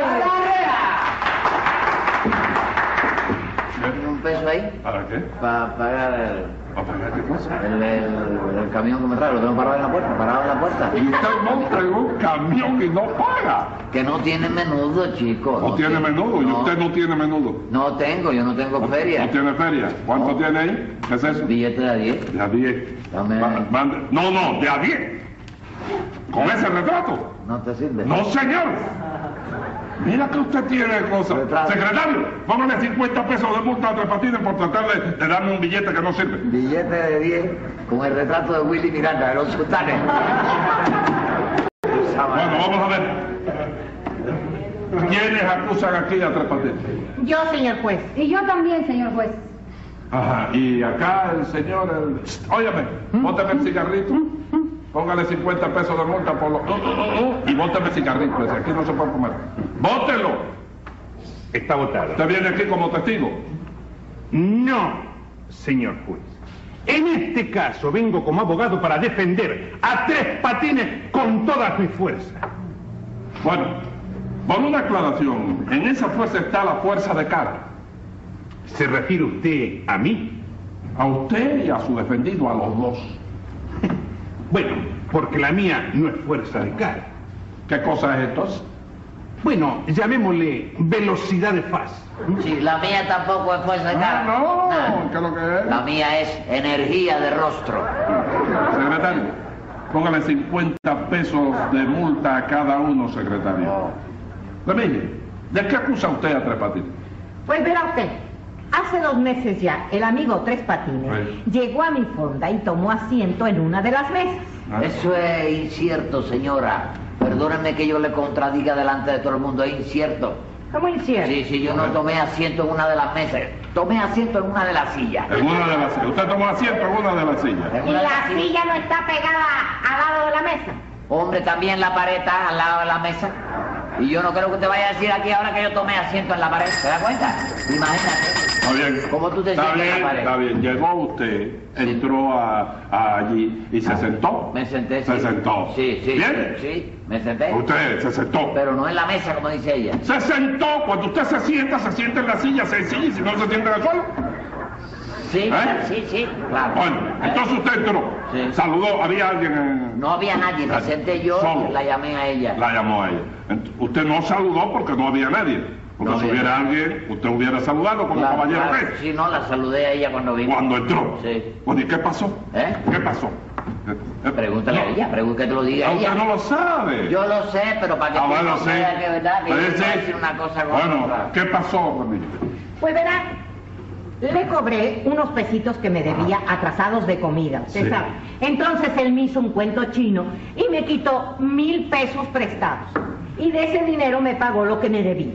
¿Tiene un peso ahí? ¿Para qué? Para pagar el, ¿Para pagar qué cosa? el, el- el camión que me trae. Lo tengo parado en la puerta, parado en la puerta. Y usted monta en un camión y no paga. Que no tiene menudo, chico. No tiene menudo. Y No. usted no tiene menudo. No tengo, yo no tengo feria. No tiene feria. ¿Cuánto No. tiene ahí? ¿Qué es eso? Billete de a diez. De a diez. Dame. Ma- mande- No, no, de a diez. ¿Con ese retrato? ¿No te sirve? No, señor. Mira que usted tiene cosas. Retrato. Secretario, póngale cincuenta pesos de multa a Tres Patines por tratar de, de darme un billete que no sirve. Billete de diez con el retrato de Willy Miranda, de los sultanes. Bueno, vamos a ver. ¿Quiénes acusan aquí a Tres Patines? Yo, señor juez. Y yo también, señor juez. Ajá, y acá el señor... El... Óyame, bóteme el cigarrito. Póngale cincuenta pesos de multa por lo... Uh, uh, uh, y bóteme el cigarrito, ese aquí no se puede comer. ¡Bótelo! Está votado. ¿Usted viene aquí como testigo? No, señor juez. En este caso vengo como abogado para defender a Tres Patines con toda mi fuerza. Bueno, por una aclaración, en esa fuerza está la fuerza de cara. ¿Se refiere usted a mí? A usted y a su defendido, a los dos. Bueno, porque la mía no es fuerza de cara. ¿Qué cosa es entonces? Bueno, llamémosle velocidad de faz. Sí, la mía tampoco es fuerza de Ah, cara. no, Nada. ¿qué es lo que es? La mía es energía de rostro. Secretario, póngale cincuenta pesos de multa a cada uno, secretario. Remigio, ¿de qué acusa usted a Tres Patines? Pues verá usted, hace dos meses ya, el amigo Tres Patines Sí. llegó a mi fonda y tomó asiento en una de las mesas. ¿Ah? Eso es incierto, señora. Perdóneme que yo le contradiga delante de todo el mundo, es incierto. ¿Cómo incierto? Sí, sí, yo no tomé asiento en una de las mesas. Tomé asiento en una de las sillas. En una de las sillas. Usted tomó asiento en una de las sillas. En ¿Y una de la las sillas. silla no está pegada al lado de la mesa? Hombre, también la pared está al lado de la mesa. Y yo no creo que te vaya a decir aquí ahora que yo tomé asiento en la pared. ¿Te das cuenta? Imagínate. Está bien. ¿Cómo tú te Está sientes en bien, la pared? está bien. Llegó usted, entró a, a allí y se sentó. Me senté, sí. Se sentó. Sí, sí. ¿Bien? Sí, me senté. Usted se sentó. Pero no en la mesa, como dice ella. Se sentó. Cuando usted se sienta, se sienta en la silla sencilla y si no se sienta en el suelo. Sí, ¿Eh? sí, sí, claro. Bueno, ¿Eh? entonces usted entró. Sí. Saludó. ¿Había alguien en...? No había nadie, me senté yo Solo. y la llamé a ella. La llamó a ella. Ent- Usted no saludó porque no había nadie. Porque No si había hubiera nadie. alguien, usted hubiera saludado como Claro, caballero claro. que es. Sí, no, la saludé a ella cuando vino. Cuando entró. Sí. Bueno, ¿y qué pasó? ¿Eh? ¿Qué pasó? Eh, eh, Pregúntale no. a ella, pregúntale que te lo diga Ah, ella. usted no lo sabe. Yo lo sé, pero para que Ah, tú bueno, no sí. creas que es verdad, que Sí, yo te voy a sí. decir una cosa con Bueno, otra. ¿qué pasó, Ramiro? Pues verá, le cobré unos pesitos que me debía atrasados de comida, usted Sí. sabe. Entonces él me hizo un cuento chino y me quitó mil pesos prestados. Y de ese dinero me pagó lo que me debía.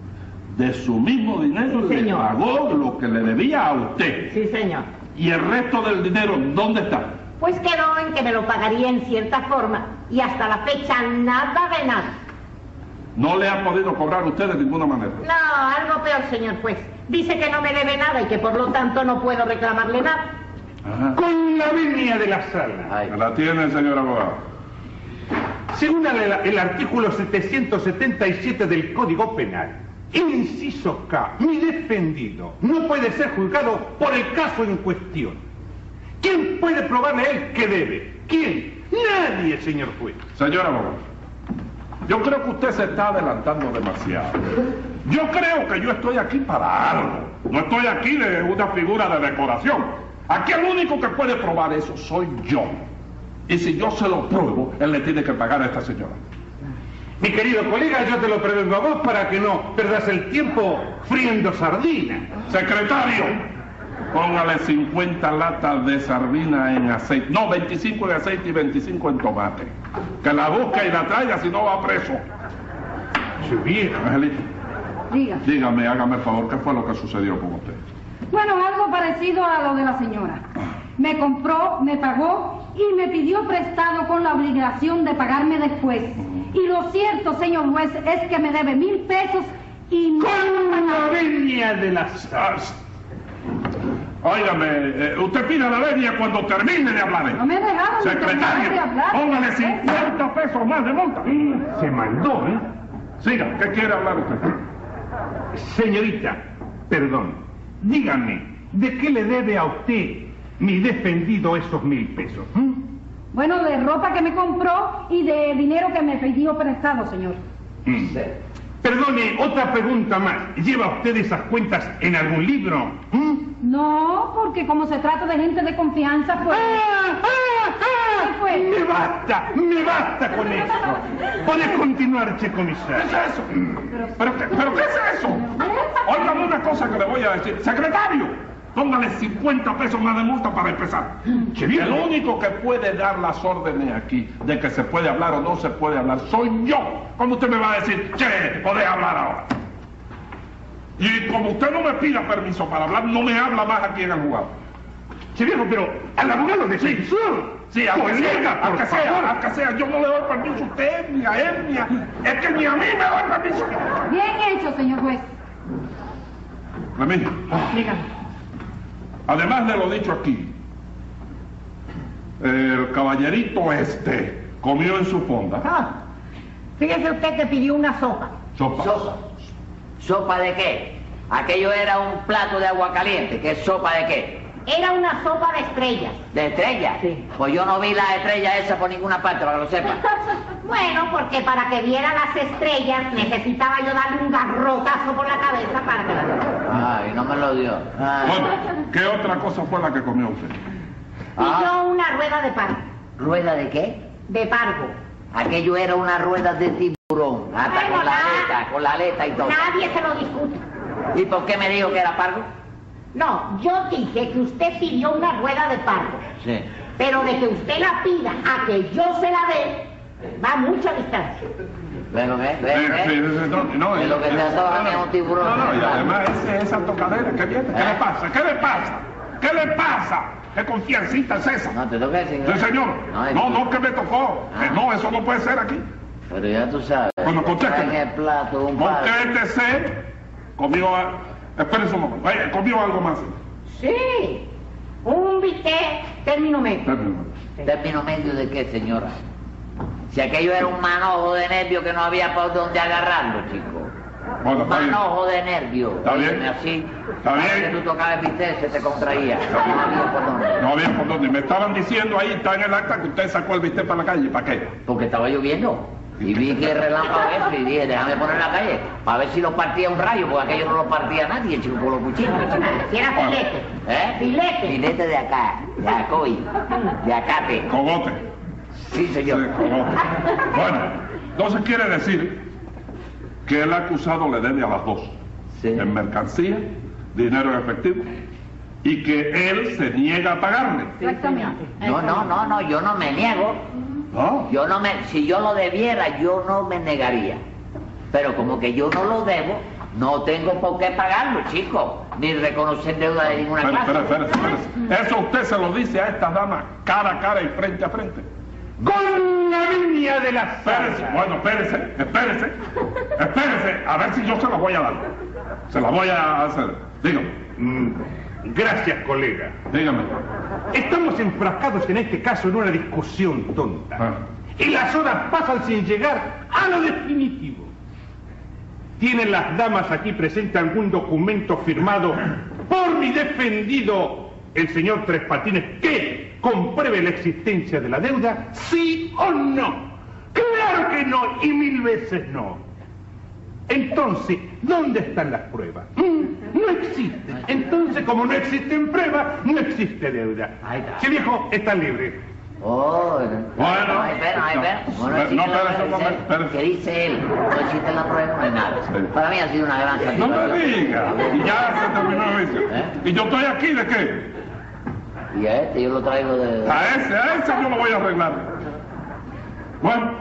De su mismo dinero Sí, le señor. pagó lo que le debía a usted. Sí, señor. ¿Y el resto del dinero dónde está? Pues quedó en que me lo pagaría en cierta forma y hasta la fecha nada de nada. No le ha podido cobrar usted de ninguna manera. No, algo peor, señor juez. Dice que no me debe nada y que por lo tanto no puedo reclamarle nada. Ajá. Con la venia de la sala. Ay, Me la tiene, señor abogado. Según el, el artículo setecientos setenta y siete del Código Penal, inciso K, mi defendido no puede ser juzgado por el caso en cuestión. ¿Quién puede probarle a él que debe? ¿Quién? Nadie, señor juez. Señor abogado, yo creo que usted se está adelantando demasiado. Yo creo que yo estoy aquí para algo. No estoy aquí de una figura de decoración. Aquí el único que puede probar eso soy yo. Y si yo se lo pruebo, él le tiene que pagar a esta señora. Mi querido colega, yo te lo prevengo a vos para que no perdas el tiempo friendo sardina. Secretario, póngale cincuenta latas de sardina en aceite. No, veinticinco en aceite y veinticinco en tomate. Que la busque y la traiga, si no va preso. Su vieja. Angelita, Diga. dígame, hágame el favor, ¿qué fue lo que sucedió con usted? Bueno, algo parecido a lo de la señora. Me compró, me pagó y me pidió prestado con la obligación de pagarme después. Y lo cierto, señor juez, es que me debe mil pesos y no... Con la venia de la sala. Óigame, eh, usted pida la venia cuando termine de hablar. No me dejaron terminar de Secretario, hablar. póngale cincuenta pesos más de multa. Se mandó, ¿eh? Siga, ¿qué quiere hablar usted? Señorita, perdón, dígame, ¿de qué le debe a usted mi defendido esos mil pesos? ¿Mm? Bueno, de ropa que me compró y de dinero que me pidió prestado, señor. Mm. Perdone, otra pregunta más. ¿Lleva usted esas cuentas en algún libro? ¿Mm? No, porque como se trata de gente de confianza, pues... ¡Ah, ah, ¿Qué fue? Me basta, me basta con eso. Podés continuar, che comisario. ¿Qué es eso? ¿Pero, qué, ¿Pero qué es eso? Óigame una cosa que le voy a decir. Secretario, póngale cincuenta pesos más de multa para empezar. Che, bien. El único que puede dar las órdenes aquí de que se puede hablar o no se puede hablar soy yo. ¿Cómo usted me va a decir, che, podés hablar ahora? Y como usted no me pida permiso para hablar, no me habla más aquí en el juzgado. Che, viejo, pero al abogado de Sí, defensor. sí, aunque Colega, sea, por aunque favor. sea, aunque sea, yo no le doy permiso a usted, ni a él, ni a... Es que ni a mí me doy permiso. Bien hecho, señor juez. Remigio, Dígame. además de lo dicho aquí, el caballerito este comió en su fonda. Ah, fíjese usted que pidió una sopa. Sopa. ¿Sopa? ¿Sopa de qué? Aquello era un plato de agua caliente. ¿Qué sopa de qué? Era una sopa de estrellas. ¿De estrella? Sí. Pues yo no vi las estrellas esas por ninguna parte, para que lo sepa. Bueno, porque para que viera las estrellas necesitaba yo darle un garrotazo por la cabeza para que la viera. Ay, no me lo dio. Ay. Bueno, ¿qué otra cosa fue la que comió usted? Ah. Pidió una rueda de pargo. ¿Rueda de qué? De pargo. Aquello era una rueda de tiburón. Hasta Bueno, con la nada. aleta, con la aleta y todo. Nadie se lo discute. ¿Y por qué me dijo que era pargo? No, yo dije que usted pidió una rueda de pargo. Sí. Pero de que usted la pida a que yo se la dé, va mucha distancia. ¿Pero qué? ¿Ve? Sí, ¿Ve? sí, sí, no, no, De lo que eh, se antoja no, es un tiburón. No, no, y además ese, esa tocadera, ¿qué viene? ¿Qué ¿Eh? le pasa? ¿Qué le pasa? ¿Qué le pasa? ¿Qué confiancita es esa? No te toques, señor. Sí, señor. es No, que- no, que me tocó. Ah. Que no, eso no puede ser aquí. Pero ya tú sabes. Bueno, contésteme. En el plato, un par. Contéstese. Comió... a- Espérese un momento. Oye, comió algo más. Sí, un bistec término medio. ¿Término medio de qué, señora? Si aquello era un manojo de nervio que no había por dónde agarrarlo, chico. Bueno, Un está bien. manojo de nervio. Está bien. Óyeme, así. Está cada bien. vez que tú tocabas el bistec se te contraía. No había por dónde. No había por dónde. Me estaban diciendo ahí, está en el acta, que usted sacó el bistec para la calle. ¿Para qué? Porque estaba lloviendo. Y vi que relámpago eso y dije, déjame poner en la calle para ver si lo partía un rayo, porque aquello no lo partía nadie, chico, con los cuchillos. chico. Si era filete. ¿Eh? Filete. Filete de acá, de acoy, de acate. Cogote. Sí, Sí, señor. cogote. Bueno, entonces quiere decir que el acusado le debe a las dos. Sí. En mercancía, dinero en efectivo, y que él se niega a pagarle. Exactamente. No, no, no, no, yo no me niego. ¿No? Yo no me, si yo lo debiera, yo no me negaría. Pero como que yo no lo debo, no tengo por qué pagarlo, chico. Ni reconocer deuda de ninguna Espera, clase. espera, espera, espera. Eso usted se lo dice a estas damas cara a cara y frente a frente. Con la venia de la Espérese, sala. bueno, espérese, espérese, espérese, a ver si yo se la voy a dar. Se la voy a hacer. Dígame, Mm, gracias, colega. dígame. Estamos enfrascados en este caso en una discusión tonta. Ah. Y las horas pasan sin llegar a lo definitivo. ¿Tienen las damas aquí presente algún documento firmado por mi defendido, el señor Tres Patines, que compruebe la existencia de la deuda? ¿Sí o no? Claro que no, y mil veces no. Entonces, ¿dónde están las pruebas? Mm, no existen. Entonces, como no existen pruebas, no existe deuda. Ahí está. Sí, viejo, está libre. Oh, Bueno. no, espera, no, espera. No, Bueno, no, existe la espérese prueba, un momento, dice, espérese. ¿qué dice él? No existe la prueba, no hay nada. Sí. Para mí ha sido una gran No satisfacción. me diga, y ya se terminó el juicio. ¿Eh? ¿Y yo estoy aquí de qué? Y a este yo lo traigo de... A ese, a ese yo lo voy a arreglar. Bueno,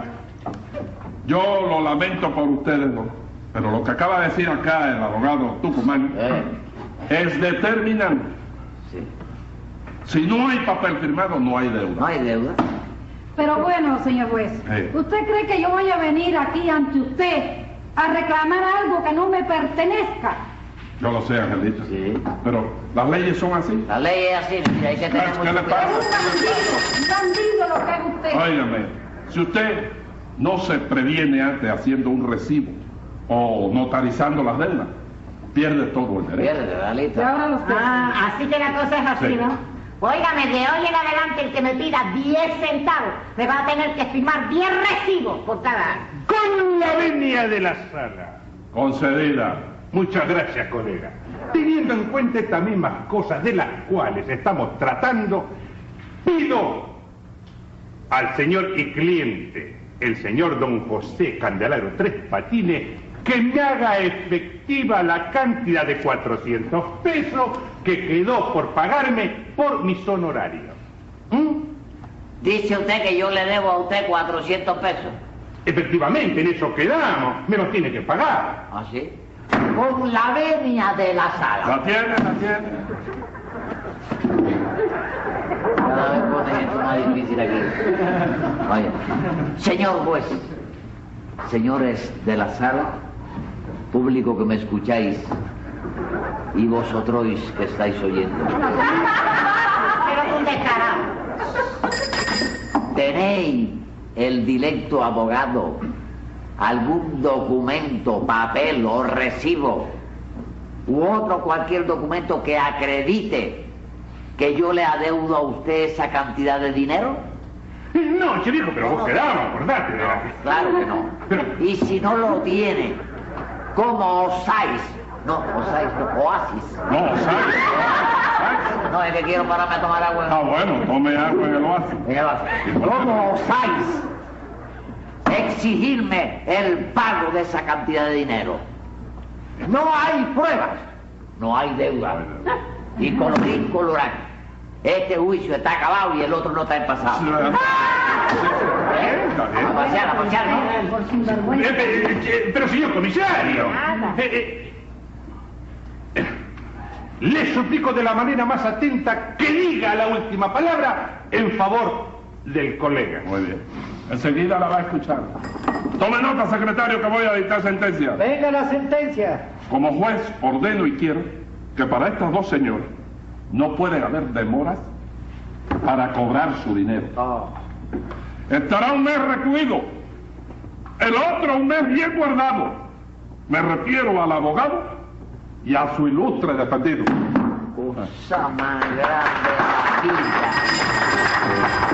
yo lo lamento por ustedes, ¿no? Pero lo que acaba de decir acá el abogado Tucumán Eh, es determinante. sí. Si no hay papel firmado, no hay deuda. No hay deuda. Pero bueno, señor juez, Sí. ¿usted cree que yo voy a venir aquí ante usted a reclamar algo que no me pertenezca? Yo lo sé, Angelita. Sí. Pero las leyes son así. La ley es así, mira, hay que tener ¿Qué mucho le cuidado. pasa? Un bandido, un bandido lo que es usted. Óigame, si usted no se previene antes haciendo un recibo o notarizando las deudas, pierde todo el derecho. Pierde, Y Dalita. ahora los Ah, así que la cosa es así, Sí. ¿no? Óigame, de hoy en adelante el que me pida diez centavos me va a tener que firmar diez recibos por cada año. Con la venia de la sala. Concedida. Muchas gracias, colega. Teniendo en cuenta estas mismas cosas de las cuales estamos tratando, pido al señor y cliente, el señor don José Candelaro Tres Patines, que me haga efectiva la cantidad de cuatrocientos pesos que quedó por pagarme por mis honorarios. ¿Mm? Dice usted que yo le debo a usted cuatrocientos pesos. Efectivamente, en eso quedamos. Me los tiene que pagar. ¿Ah, sí? Con la venia de la sala. La tiene, la tiene. Cada vez pone esto más difícil aquí. Vaya. Señor juez, señores de la sala, público que me escucháis y vosotros que estáis oyendo. Pero un descarado. ¿Tenéis el directo abogado algún documento, papel o recibo u otro cualquier documento que acredite que yo le adeudo a usted esa cantidad de dinero? No, che viejo, pero vos quedamos, acordate. No, claro que no. Y si no lo tiene, ¿cómo osáis? No, osáis, no, oasis. No, ¿sabes? No, es que quiero pararme a tomar agua. Ah, bueno, tome agua en el oasis. En el oasis. ¿Cómo osáis exigirme el pago de esa cantidad de dinero? No hay pruebas, no hay deuda. Y colorín colorado, este juicio está acabado y el otro no está en pasado. ¿Eh? A pasear, a pasear, ¿no? Por sinvergüenza. Eh, eh, eh, pero señor comisario, Nada. eh, eh, le suplico de la manera más atenta que diga la última palabra en favor del colega. Muy bien. Enseguida la va a escuchar. Tome nota, secretario, que voy a dictar sentencia. Venga la sentencia. Como juez, ordeno y quiero que para estas dos señoras no pueden haber demoras para cobrar su dinero. Oh. Estará un mes recluido, el otro un mes bien guardado. Me refiero al abogado y a su ilustre defendido. Cosa más grande de la vida.